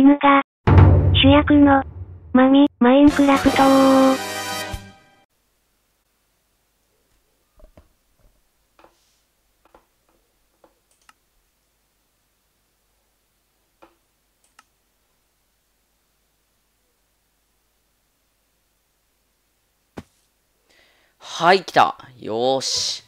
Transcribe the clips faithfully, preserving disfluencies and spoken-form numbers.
犬が主役のマミマインクラフト。 はい、来た。よーし。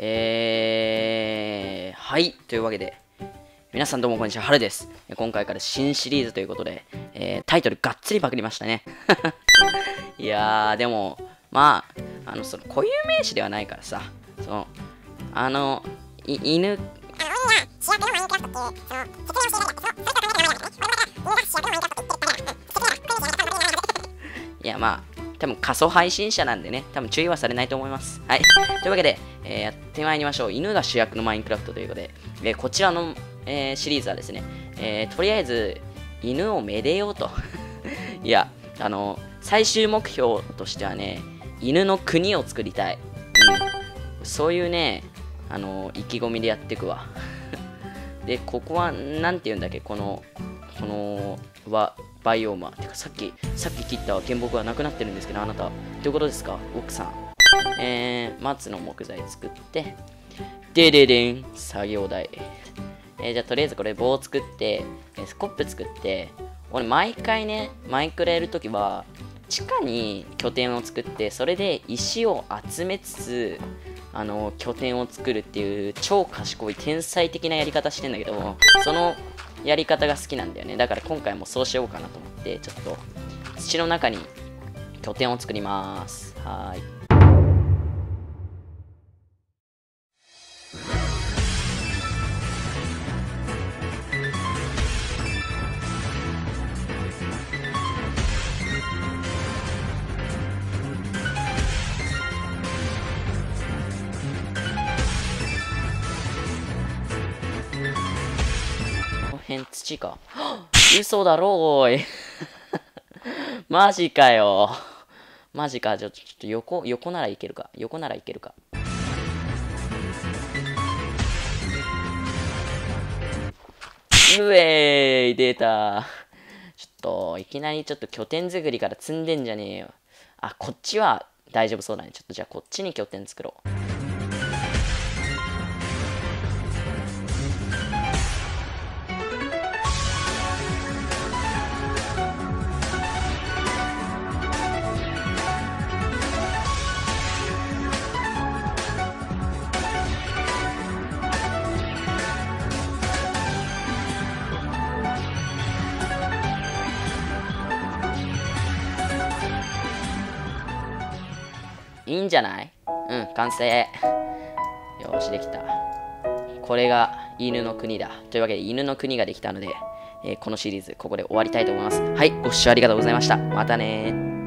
えー、はい。というわけで、皆さんどうもこんにちは、はるです。今回から新シリーズということで、えー、タイトルがっつりパクりましたね。いやー、でも、まあ、あの、その固有名詞ではないからさ、その、あの、い犬、いや、まあ、多分仮想配信者なんでね、多分注意はされないと思います。はい。というわけで、えー、やってまいりましょう。犬が主役のマインクラフトということで、えー、こちらの、えー、シリーズはですね、えー、とりあえず、犬をめでようと。いや、あの、最終目標としてはね、犬の国を作りたい。うん。そういうね、あの、意気込みでやっていくわ。で、ここは、なんて言うんだっけ、この、この、は、バイオーマー。てかさっき、さっき切った原木がなくなってるんですけど、あなた、どういうことですか奥さん。えー、松の木材作って、でででん、作業台。えー、じゃあとりあえずこれ棒を作って、えー、スコップ作って、俺毎回ね、マイクラやるときは、地下に拠点を作って、それで石を集めつつ、あの、拠点を作るっていう超賢い天才的なやり方してんだけど、そのやり方が好きなんだよね。だから今回もそうしようかなと思って、ちょっと土の中に拠点を作ります。はーい。この辺土か。嘘だろおい。マジかよ。マジか。じゃあちょっと横、横ならいけるか。横ならいけるか。うえーい、出た。ちょっと、いきなりちょっと拠点作りから積んでんじゃねえよ。あ、こっちは大丈夫そうだね。ちょっとじゃあこっちに拠点作ろう。いいんじゃない？うん、完成。よーし、できた。これが犬の国だ。というわけで、犬の国ができたので、えーこのシリーズ、ここで終わりたいと思います。はい、ご視聴ありがとうございました。またねー。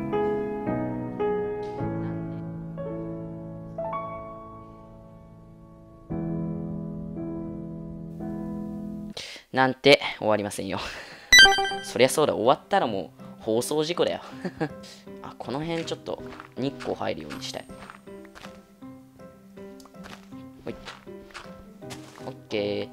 なんて終わりませんよ。そりゃそうだ、終わったらもう放送事故だよ。あ、この辺ちょっと日光入るようにしたい。ほい。オッケ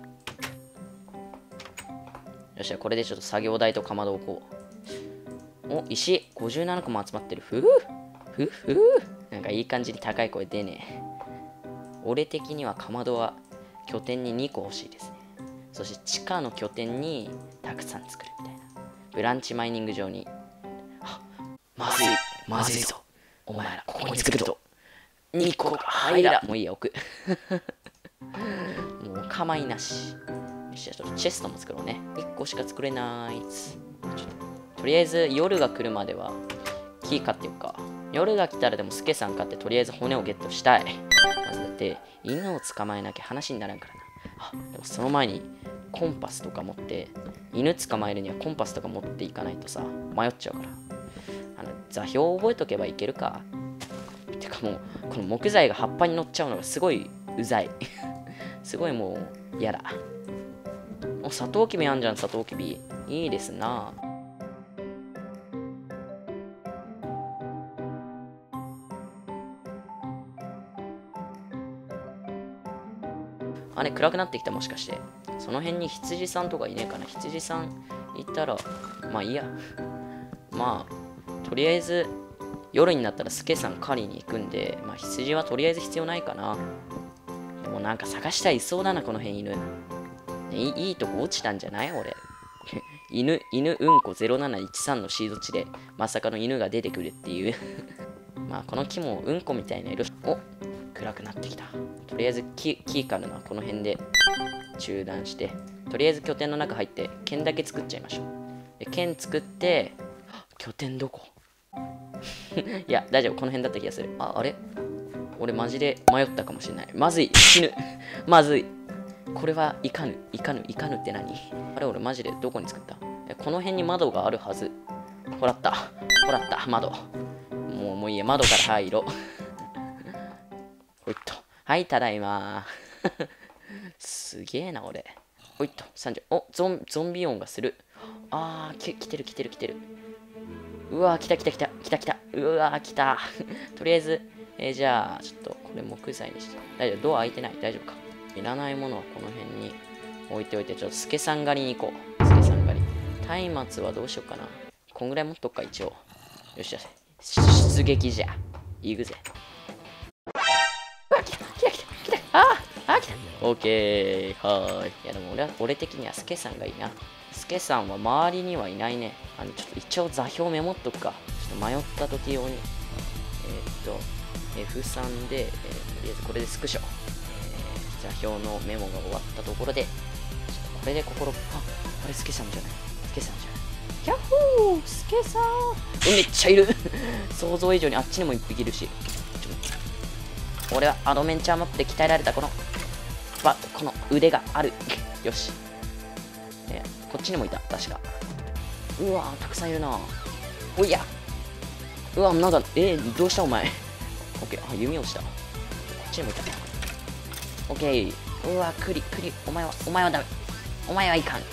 ー。よっしゃ、これでちょっと作業台とかまどを置こう。お、石ごじゅうななこも集まってる。ふうふうふう。なんかいい感じに高い声出ねえ。俺的にはかまどは拠点ににこ欲しいですね。そして地下の拠点にたくさん作るみたいな。ブランチマイニング場に。あ、まずい、まずいぞ。お前ら、ここに作ると。にこが入ら。もういいや、置く。もうお構いなし。よし、ちょっとチェストも作ろうね。いっこしか作れないっつ。ちょっと、とりあえず夜が来るまでは木買っておくか。夜が来たらでもスケさん買ってとりあえず骨をゲットしたい。まずだって犬を捕まえなきゃ話にならんからな。あ、でもその前にコンパスとか持って、犬捕まえるにはコンパスとか持っていかないとさ、迷っちゃうから。あの、座標を覚えとけばいけるか。てかもう、この木材が葉っぱに乗っちゃうのがすごいうざい。すごいもう、嫌だ。お、サトウキビあんじゃん、サトウキビ。いいですな。あれ、暗くなってきたもしかして。その辺に羊さんとかいねえかな。羊さんいたら、まあいいや。まあ、とりあえず、夜になったらスケさん狩りに行くんで、まあ羊はとりあえず必要ないかな。でもなんか探したらいそうだな、この辺犬。いいいいとこ落ちたんじゃない俺。犬、犬うんこゼロなないちさんのシード地で、まさかの犬が出てくるっていう。まあこの木もうんこみたいな色。お、暗くなってきた。とりあえず木、木からのはこの辺で中断して、とりあえず拠点の中入って剣だけ作っちゃいましょう。で剣作って、拠点どこいや、大丈夫。この辺だった気がする。あ、あれ俺マジで迷ったかもしれない。まずい。死ぬ。まずい。これはいかぬ。いかぬ。いかぬって何？あれ俺マジでどこに作った？この辺に窓があるはず。ほらった。ほらった。窓。もう、もういいや。窓から入ろう。ほいっと。はい、ただいま。すげえな、俺。ほいっと。さんじゅう。お、ゾン、ゾンビ音がする。あー、き、来てる来てる来てる。うわー、来た来た来た。来た来た。うわー、来た。とりあえず、えー、じゃあ、ちょっと、これ木材にして。大丈夫。ドア開いてない。大丈夫か。いらないものはこの辺に置いておいて、ちょっとスケさん狩りに行こう。スケさん狩り。松明はどうしようかな。こんぐらい持っとくか、一応。よっしゃ。出撃じゃ。行くぜ。うわ、来た来た来た来た。あーあー、来た。オッケー。はーい。いや、でも俺は、俺的にはスケさんがいいな。スケさんは周りにはいないね。あの、ちょっと一応座標メモっとくか。ちょっと迷った時用に。えー、っと、エフスリー で、えー、とりあえずこれでスクショ。座標のメモが終わったところで、ちょっとこれで心、あ、これスケさんじゃない。スケさんじゃない。キャッホースケさん、めっちゃいる想像以上にあっちにも一匹いるし。ちょっと俺はアドベンチャーマップで鍛えられたこの、ば、この腕がある。よし。えー、こっちにもいた、確か。うわー、たくさんいるな。おいや。うわ、なんか、えー、どうしたお前。オッケー、あ、弓落ちた。こっちにもいた。オッケー。うわ、クリ、クリ、お前は、お前はダメ。お前はいかん。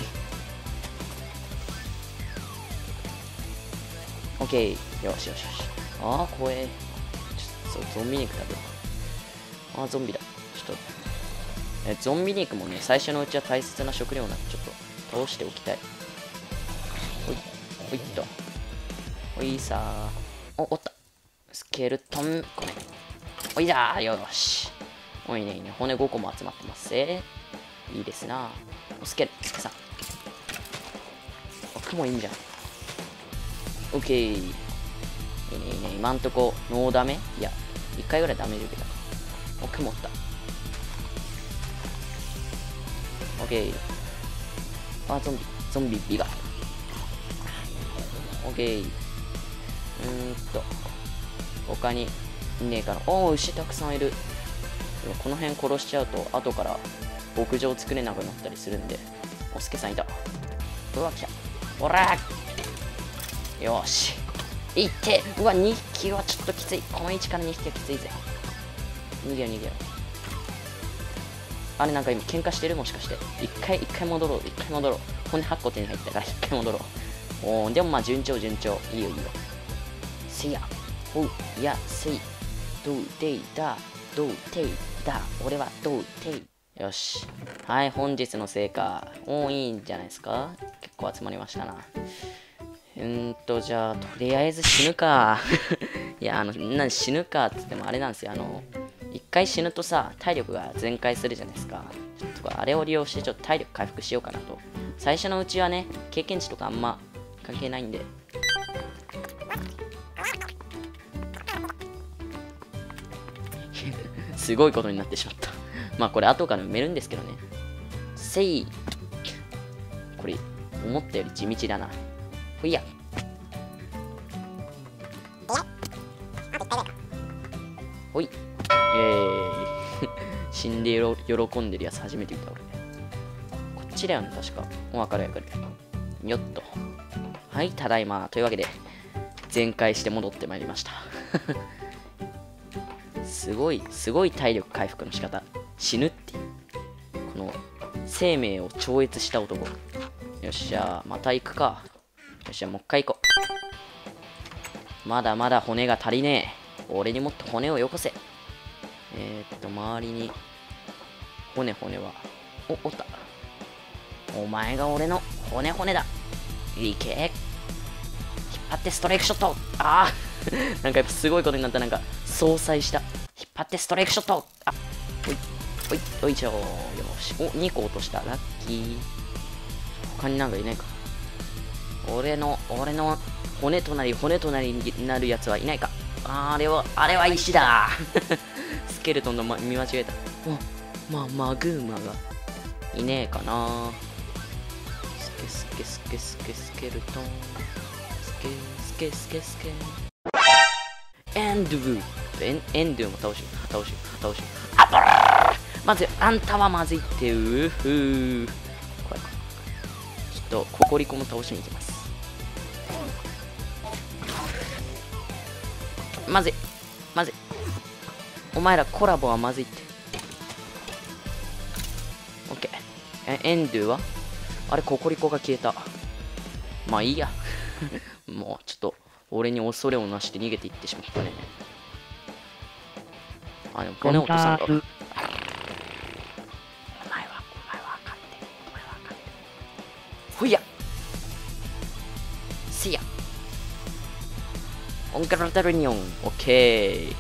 オッケー。よしよしよし。あー、怖え。ちょっと、ゾンビ肉食べようか。あー、ゾンビだ。ちょっと、え、ゾンビ肉もね、最初のうちは大切な食料なんで、ちょっと、倒しておきたい。ほい、ほいっと。ほいさー。お、おった。スケルトン、ごめん。おいだー、よし。おいねいいね。骨ごこも集まってますぜ。いいですな。おスケル、スケさん。あ、雲いいんじゃん。オッケー。いいねいいね。今んとこ、ノーダメいや、一回ぐらいダメージ受けた。お、雲った。オッケー。あ、ゾンビ、ゾンビビガ。オッケー。うーんと、他にいねえかな。おー、牛たくさんいる。でもこの辺殺しちゃうと後から牧場作れなくなったりするんで。おすけさんいた。うわ、来た。ほらー、よしいって。うわ、にひきはちょっときつい。この位置からにひきはきついぜ。逃げよ逃げよ。あれ、なんか今喧嘩してる、もしかして。一回一回戻ろう。一回戻ろう。骨はっこ手に入ったから一回戻ろう。おー、でもまあ順調順調。いいよいいよ。せやほういやせいどうていだどうていだ、俺はどうてい。よし。はい、本日の成果。おー、いいんじゃないですか。結構集まりましたな。うーんと、じゃあ、とりあえず死ぬか。いや、あの、な死ぬかって言ってもあれなんですよ。あの、一回死ぬとさ、体力が全開するじゃないですか。ちょっとあれを利用して、ちょっと体力回復しようかなと。最初のうちはね、経験値とかあんま関係ないんで。すごいことになってしまった。まあこれ後から埋めるんですけどね。せい。これ、思ったより地道だな。ほいや。ほい。えー。死んでよろ喜んでるやつ初めて見た俺。こっちだよね、確か。わかるわかる。よっと。はい、ただいま。というわけで、全開して戻ってまいりました。すごい、すごい体力回復の仕方。死ぬっていう。この、生命を超越した男。よっしゃ、また行くか。よっしゃ、もう一回行こう。まだまだ骨が足りねえ。俺にもっと骨をよこせ。えー、っと、周りに、骨骨は、お、おった。お前が俺の骨骨だ。 いけ。引っ張ってストライクショット。ああなんかやっぱすごいことになった。なんか、相殺した。引っ張ってストライクショット。あ、おい、おい、おいちょー。よし。お、にこ落とした。ラッキー。他になんかいないか。俺の、俺の骨となり、骨となりになるやつはいないか。あれは、あれは石だスケルトンの、ま、見間違えた。お、まあ、マグーマがいねえかな。スケスケスケスケスケルトン。スケスケスケスケ。エンドゥエン、エンドゥも倒しよう、倒しよう、倒しよう。あぶーまず、あんたはまずいって、うふー。怖い怖い。ちょっと、ココリコも倒しに行きます。まずい、まずい。お前らコラボはまずいって。オッケー。え、エンドゥはあれ、ココリコが消えた。まあいいや。もう、ちょっと、俺に恐れをなして逃げていってしまったね。あ、でも骨落とさんか。お前は、お前は分かってる。お前は分かってる。ほいや。せや。オンカラタルニオン。オッケー。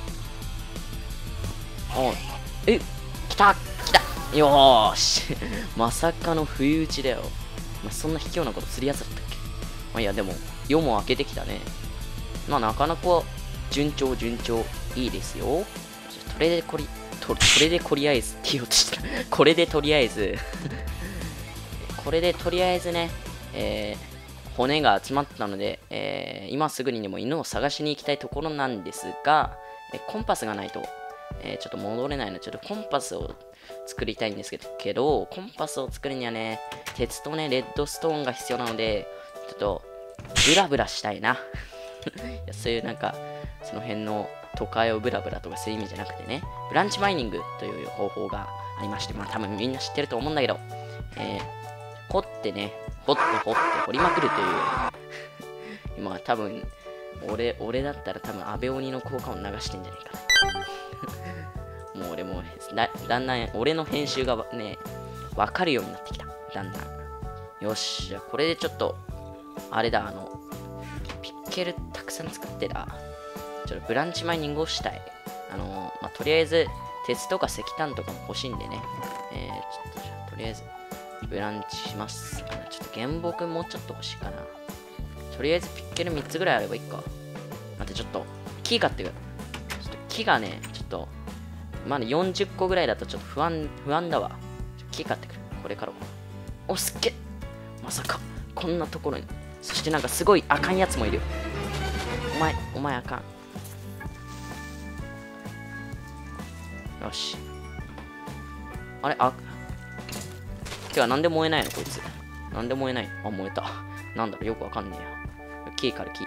おえ、来た来たよーし。まさかの不意打ちだよ。まあ、そんな卑怯なことするやつだったっけ。まあ、いや、でも、夜も明けてきたね。まあなかなか順調順調いいですよ。これでこり、と、これでとりあえずって言おうとした。これでとりあえず。これでとりあえずね、えー、骨が集まったので、えー、今すぐにでも犬を探しに行きたいところなんですが、えコンパスがないと、えー、ちょっと戻れないので、ちょっとコンパスを作りたいんですけど、けどコンパスを作るにはね、鉄とね、レッドストーンが必要なので、ちょっと、ブラブラしたいな。いやそういうなんかその辺の都会をブラブラとかそういう意味じゃなくてね、ブランチマイニングという方法がありまして、まあ多分みんな知ってると思うんだけど、えー、掘ってね、掘って掘って掘りまくるという今多分俺俺だったら多分安倍鬼の効果を流してんじゃないかなもう俺もだだんだん俺の編集がね分かるようになってきた。だんだんよし、じゃあこれでちょっとあれだ、あのピッケルたくさん作ってた。ちょっとブランチマイニングをしたい。あのー、まあ、とりあえず、鉄とか石炭とかも欲しいんでね。えー、ちょっとじゃあ、とりあえず、ブランチします。あのちょっと原木もうちょっと欲しいかな。とりあえずピッケルみっつぐらいあればいいか。待って、ちょっと、木買ってくる。ちょっと木がね、ちょっと、まだよんじゅっこぐらいだとちょっと不安、不安だわ。木買ってくる。これからお、すっげまさか、こんなところに。そしてなんかすごいあかんやつもいるよ。お前、お前あかん。よし。あれ、あ、てかなんで燃えないのこいつ。なんで燃えないの。あ、燃えた。なんだろう、よくわかんねえや。キーからキ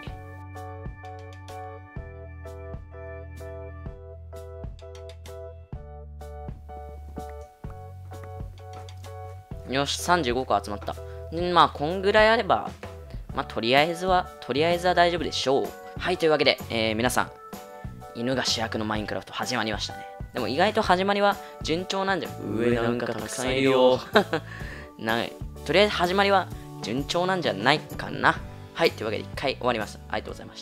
ー。よし、さんじゅうごこ集まった。んまあ、こんぐらいあれば、まあ、とりあえずは、とりあえずは大丈夫でしょう。はい、というわけで、えー、皆さん、犬が主役のマインクラフト始まりましたね。でも意外と始まりは順調なんじゃ、上なんかたくさんいるよ。ない。とりあえず始まりは順調なんじゃないかな。はい、というわけで一回終わります。ありがとうございました。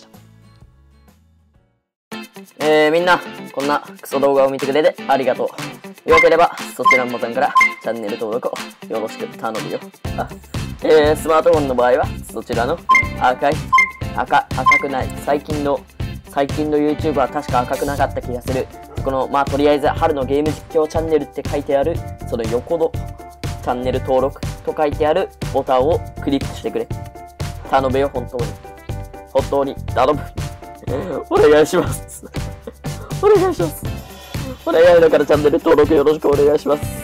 えー、みんな、こんなクソ動画を見てくれてありがとう。よければ、そちらのボタンからチャンネル登録をよろしく頼むよ。あ、えー、スマートフォンの場合は、そちらの赤い、赤、赤くない、最近の、最近の YouTube は確か赤くなかった気がする。この、まあ、とりあえず、春のゲーム実況チャンネルって書いてある、その横のチャンネル登録と書いてあるボタンをクリックしてくれ。頼むよ、本当に。本当に、頼む。お願いします。お願いします。お願いだからチャンネル登録よろしくお願いします。